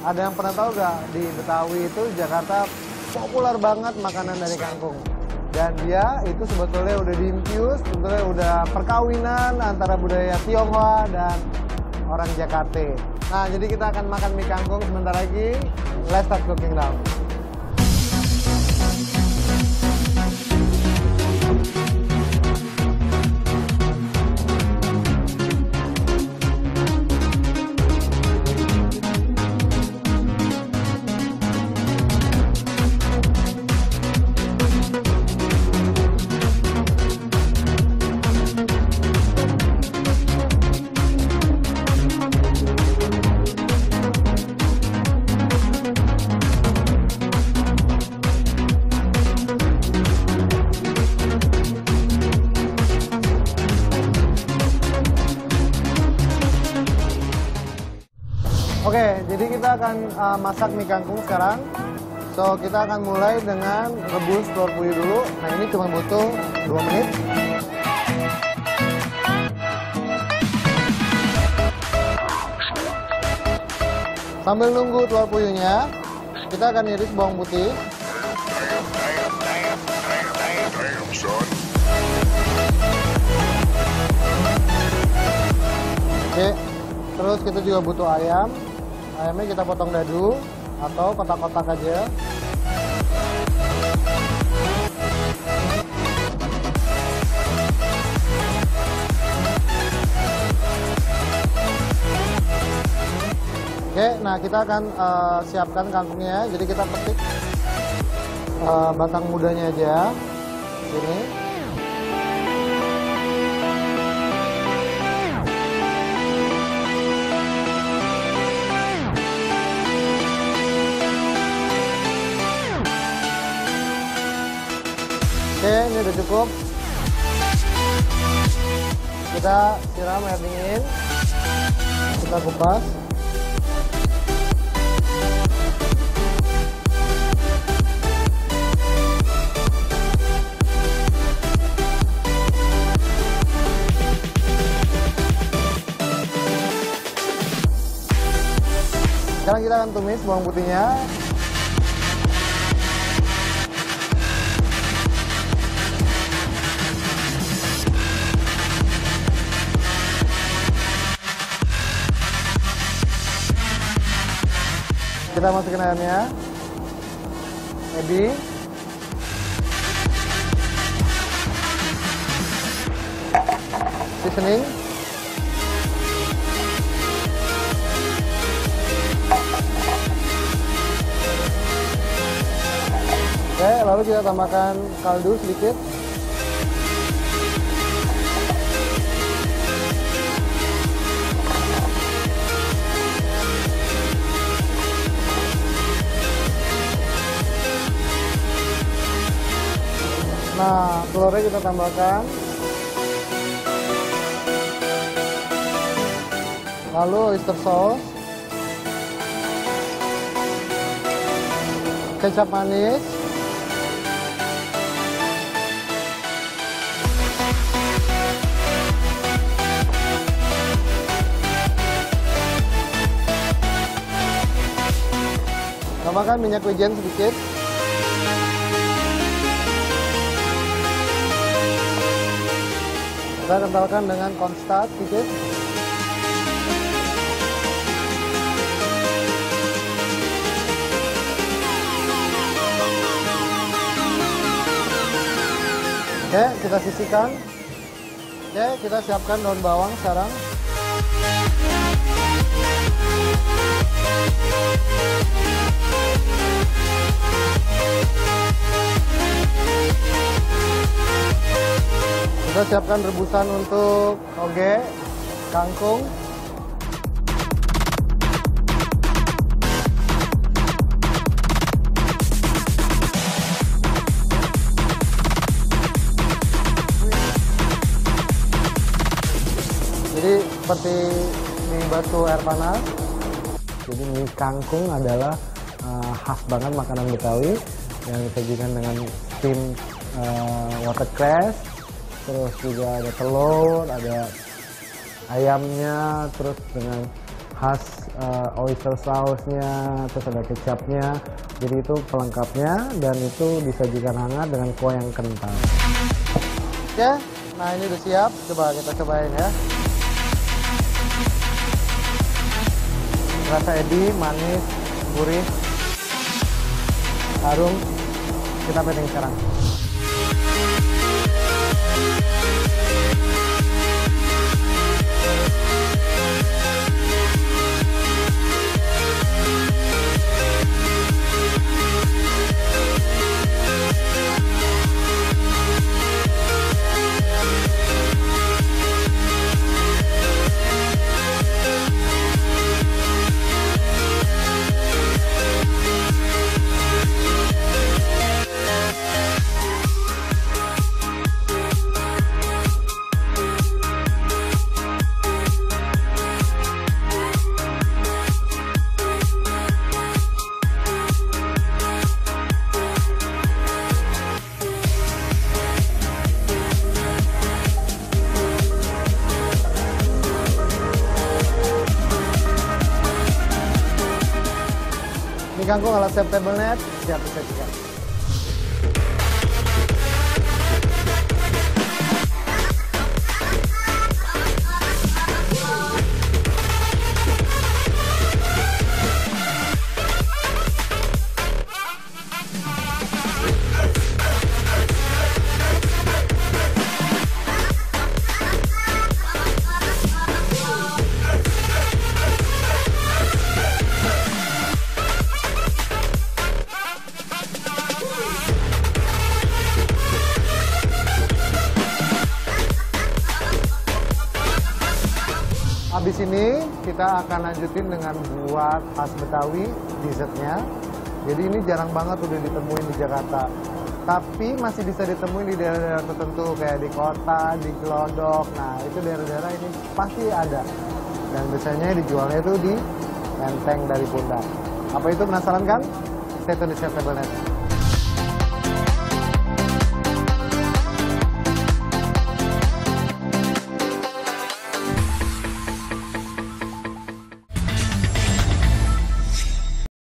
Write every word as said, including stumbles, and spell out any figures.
ada yang pernah tahu gak di Betawi itu Jakarta populer banget makanan dari kangkung. Dan dia itu sebetulnya udah diinfuse, sebetulnya udah perkawinan antara budaya Tionghoa dan orang Jakarta. Nah, jadi kita akan makan mie kangkung sebentar lagi. Let's start cooking now. Oke, jadi kita akan uh, masak mie kangkung sekarang. So, kita akan mulai dengan rebus telur puyuh dulu. Nah, ini cuma butuh dua menit. Sambil nunggu telur puyuhnya, kita akan iris bawang putih. Oke, terus kita juga butuh ayam. Ayamnya kita potong dadu atau kotak-kotak aja. Oke, nah kita akan uh, siapkan kangkungnya. Jadi kita petik uh, batang mudanya aja. Sini. Oke, ini udah cukup. Kita siram air dingin. Kita kupas. Sekarang kita akan tumis bawang putihnya. Kita masukin ayamnya, ebi, seasoning, oke, lalu kita tambahkan kaldu sedikit. Nah, telurnya kita tambahkan. Lalu oyster sauce. Kecap manis. Tambahkan minyak wijen sedikit. Kita kentalkan dengan cornstarch sedikit. Oke, kita sisihkan. Oke, kita siapkan daun bawang sekarang. Kita siapkan rebusan untuk toge, kangkung. Jadi seperti mie batu air panas. Jadi mie kangkung adalah uh, khas banget makanan Betawi yang disajikan dengan steam uh, watercress. Terus juga ada telur, ada ayamnya, terus dengan khas uh, oyster sausnya, terus ada kecapnya. Jadi itu pelengkapnya dan itu disajikan hangat dengan kuah yang kental. Oke, nah ini udah siap. Coba kita cobain ya. Rasa edi, manis, gurih, harum. Kita plating sekarang. Ini kangkung ala chef table net, siap disajikan. Habis ini kita akan lanjutin dengan buat khas Betawi dessertnya. Jadi ini jarang banget udah ditemuin di Jakarta. Tapi masih bisa ditemuin di daerah-daerah tertentu kayak di kota, di Glodok. Nah itu daerah-daerah ini pasti ada. Dan biasanya dijualnya itu di enteng dari pundak. Apa itu, penasaran kan? Stay tune di Chef Table Net.